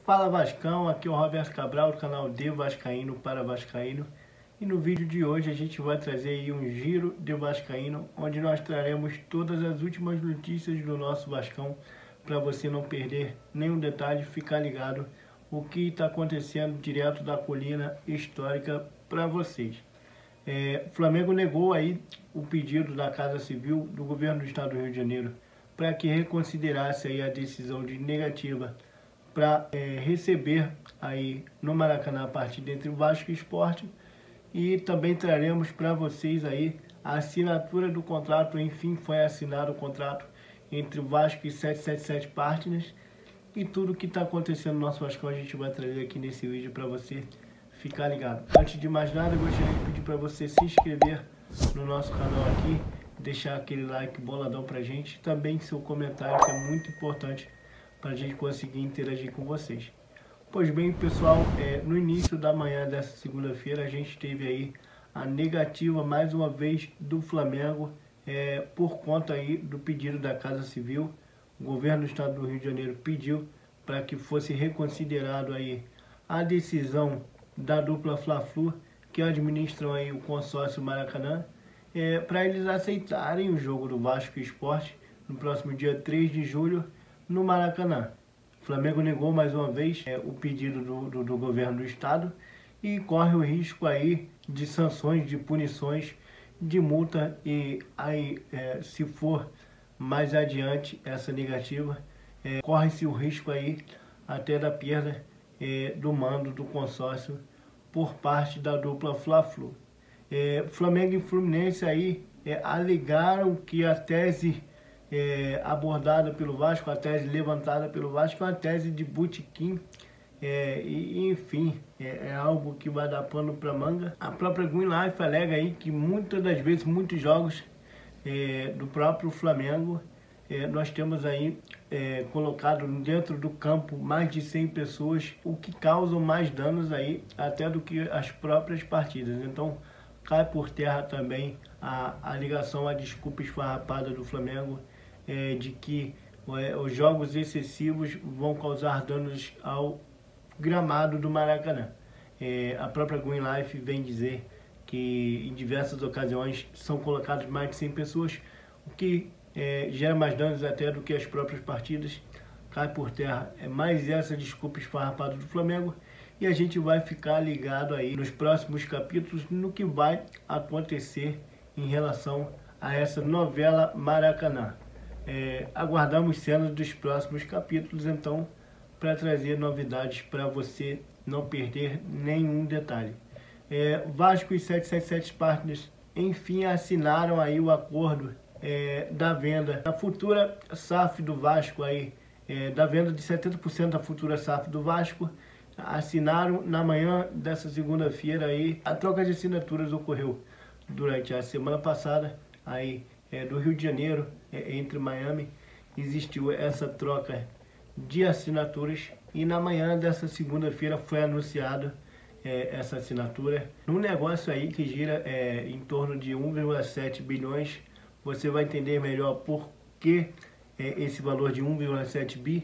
Fala Vascão, aqui é o Roberto Cabral do canal de Vascaíno para Vascaíno. E no vídeo de hoje a gente vai trazer aí um giro de Vascaíno, onde nós traremos todas as últimas notícias do nosso Vascão, para você não perder nenhum detalhe, ficar ligado o que está acontecendo direto da colina histórica para vocês. Flamengo negou aí o pedido da Casa Civil do governo do estado do Rio de Janeiro para que reconsiderasse aí a decisão de negativa para receber aí no Maracanã a partida entre o Vasco e o Sport, e também traremos para vocês aí a assinatura do contrato. Enfim, foi assinado o contrato entre o Vasco e 777 Partners, e tudo que está acontecendo no nosso Vasco a gente vai trazer aqui nesse vídeo para você ficar ligado. Antes de mais nada, eu gostaria de pedir para você se inscrever no nosso canal aqui, deixar aquele like boladão pra gente, também seu comentário, que é muito importante para a gente conseguir interagir com vocês. Pois bem, pessoal, no início da manhã dessa segunda-feira a gente teve aí a negativa mais uma vez do Flamengo por conta aí do pedido da Casa Civil. O governo do estado do Rio de Janeiro pediu para que fosse reconsiderado aí a decisão da dupla Fla-Flu, que administram aí o consórcio Maracanã, para eles aceitarem o jogo do Vasco e Sport no próximo dia 3 de julho no Maracanã. O Flamengo negou mais uma vez o pedido do governo do estado e corre o risco aí de sanções, de punições, de multa, e aí se for mais adiante essa negativa, corre-se o risco aí até da perda do mando do consórcio por parte da dupla Fla-Flu. Flamengo e Fluminense aí alegaram que a tese abordada pelo Vasco, a tese levantada pelo Vasco, é uma tese de botequim, e enfim, é algo que vai dar pano para manga. A própria Green Life alega aí que muitas das vezes, muitos jogos do próprio Flamengo, nós temos aí colocado dentro do campo mais de 100 pessoas, o que causa mais danos aí até do que as próprias partidas. Então cai por terra também a ligação, a desculpa esfarrapada do Flamengo de que os jogos excessivos vão causar danos ao gramado do Maracanã. A própria Green Life vem dizer que em diversas ocasiões são colocadas mais de 100 pessoas, o que gera mais danos até do que as próprias partidas. Cai por terra mais essa desculpa esfarrapada do Flamengo, e a gente vai ficar ligado aí nos próximos capítulos no que vai acontecer em relação a essa novela Maracanã. Aguardamos cenas dos próximos capítulos, então, para trazer novidades para você não perder nenhum detalhe. Vasco e 777 Partners, enfim, assinaram aí o acordo da venda da futura SAF do Vasco, aí, da venda de 70% da futura SAF do Vasco. Assinaram na manhã dessa segunda-feira aí. A troca de assinaturas ocorreu durante a semana passada aí do Rio de Janeiro entre Miami. Existiu essa troca de assinaturas, e na manhã dessa segunda-feira foi anunciada essa assinatura num negócio aí que gira em torno de 1,7 bilhões. Você vai entender melhor por que esse valor de 1,7 bi.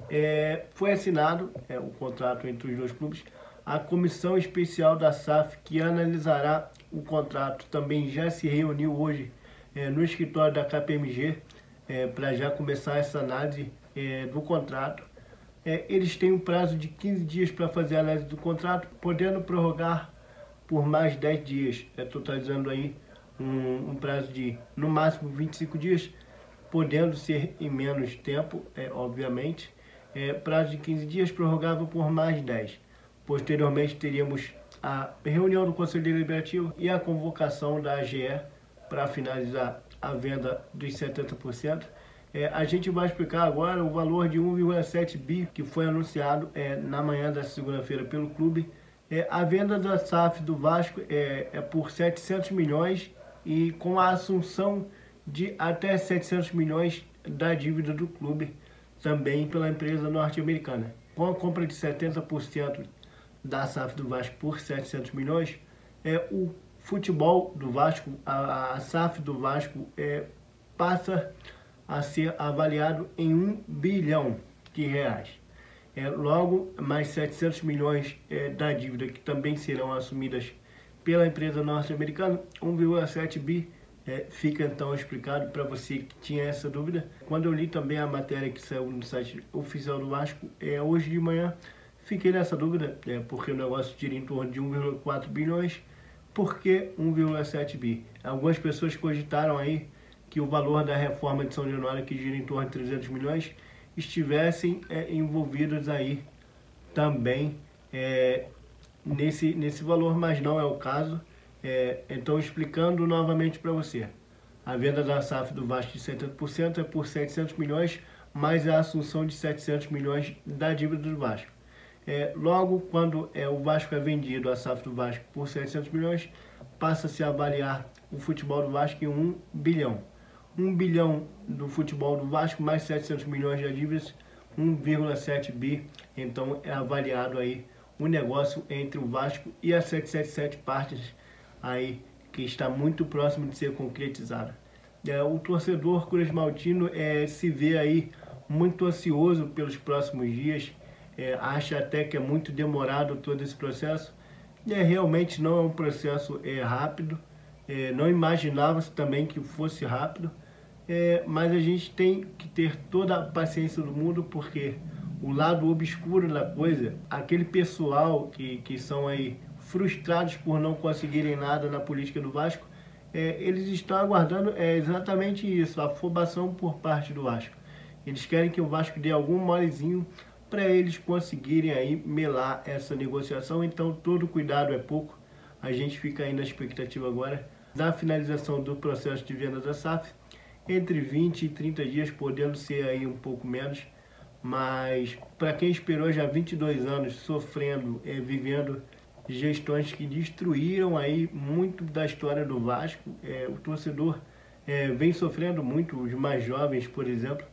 Foi assinado o contrato entre os dois clubes. A comissão especial da SAF, que analisará o contrato, também já se reuniu hoje no escritório da KPMG para já começar essa análise do contrato. Eles têm um prazo de 15 dias para fazer a análise do contrato, podendo prorrogar por mais 10 dias, totalizando aí um prazo de no máximo 25 dias, podendo ser em menos tempo, obviamente. Prazo de 15 dias, prorrogável por mais 10. Posteriormente teríamos a reunião do Conselho Deliberativo e a convocação da AGE para finalizar a venda dos 70%. A gente vai explicar agora o valor de 1,7 bi que foi anunciado na manhã dessa segunda-feira pelo clube. A venda da SAF do Vasco é por 700 milhões e com a assunção de até 700 milhões da dívida do clube, também pela empresa norte-americana. Com a compra de 70% da SAF do Vasco por 700 milhões, o futebol do Vasco, a SAF do Vasco, passa a ser avaliado em 1 bilhão de reais. Logo, mais 700 milhões da dívida que também serão assumidas pela empresa norte-americana, 1,7 bi. Fica então explicado para você que tinha essa dúvida. Quando eu li também a matéria que saiu no site oficial do Vasco, hoje de manhã, fiquei nessa dúvida, porque o negócio gira em torno de 1,4 bilhões, por que 1,7 bi? Algumas pessoas cogitaram aí que o valor da reforma de São Januário, que gira em torno de 300 milhões, estivessem envolvidos aí também nesse valor, mas não é o caso. Então, explicando novamente para você, a venda da SAF do Vasco de 70% é por 700 milhões, mais a assunção de 700 milhões da dívida do Vasco. Logo, quando o Vasco é vendido, a SAF do Vasco, por 700 milhões, passa-se a avaliar o futebol do Vasco em 1 bilhão. 1 bilhão do futebol do Vasco, mais 700 milhões de dívidas, 1,7 bi. Então, é avaliado aí o negócio entre o Vasco e a 777 Partners, aí, que está muito próximo de ser concretizado. O torcedor cruzmaltino se vê aí muito ansioso pelos próximos dias, acha até que é muito demorado todo esse processo. Realmente não é um processo rápido, não imaginava-se também que fosse rápido, mas a gente tem que ter toda a paciência do mundo, porque o lado obscuro da coisa, aquele pessoal que são aí frustrados por não conseguirem nada na política do Vasco, eles estão aguardando exatamente isso, a afobação por parte do Vasco. Eles querem que o Vasco dê algum molezinho para eles conseguirem aí melar essa negociação. Então, todo cuidado é pouco. A gente fica aí na expectativa agora da finalização do processo de venda da SAF, entre 20 e 30 dias, podendo ser aí um pouco menos. Mas para quem esperou já 22 anos sofrendo, vivendo gestões que destruíram aí muito da história do Vasco, o torcedor vem sofrendo muito. Os mais jovens, por exemplo,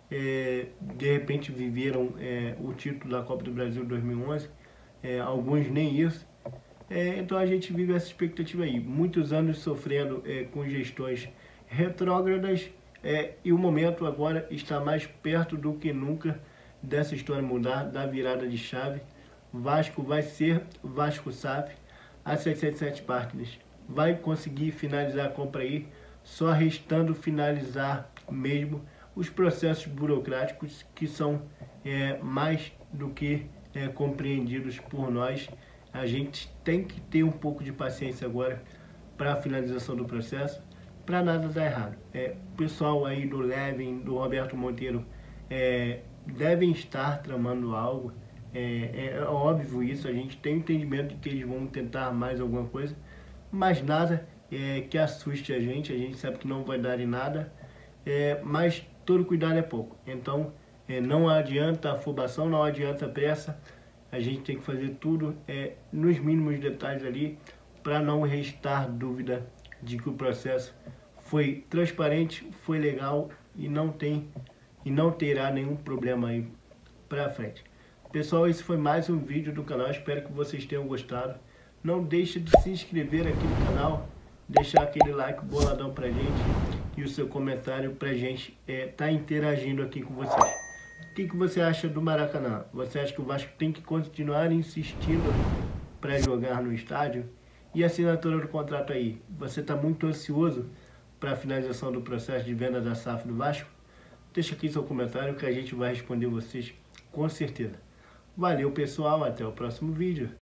de repente viveram o título da Copa do Brasil 2011, alguns nem isso. Então a gente vive essa expectativa aí, muitos anos sofrendo com gestões retrógradas, e o momento agora está mais perto do que nunca dessa história mudar, da virada de chave. Vasco vai ser Vasco SAF, a 777 Partners vai conseguir finalizar a compra aí, só restando finalizar mesmo os processos burocráticos, que são mais do que compreendidos por nós. A gente tem que ter um pouco de paciência agora para a finalização do processo, para nada dar errado. O pessoal aí do Levin, do Roberto Monteiro, devem estar tramando algo. É óbvio isso, a gente tem entendimento de que eles vão tentar mais alguma coisa, mas nada que assuste a gente sabe que não vai dar em nada, mas todo cuidado é pouco. Então, não adianta afobação, não adianta pressa, a gente tem que fazer tudo nos mínimos detalhes ali, para não restar dúvida de que o processo foi transparente, foi legal e não terá nenhum problema aí para frente. Pessoal, esse foi mais um vídeo do canal, espero que vocês tenham gostado. Não deixe de se inscrever aqui no canal, deixar aquele like boladão pra gente e o seu comentário pra gente tá interagindo aqui com vocês. O que você acha do Maracanã? Você acha que o Vasco tem que continuar insistindo para jogar no estádio? E a assinatura do contrato aí? Você está muito ansioso para a finalização do processo de venda da SAF do Vasco? Deixa aqui seu comentário que a gente vai responder vocês com certeza. Valeu, pessoal, até o próximo vídeo.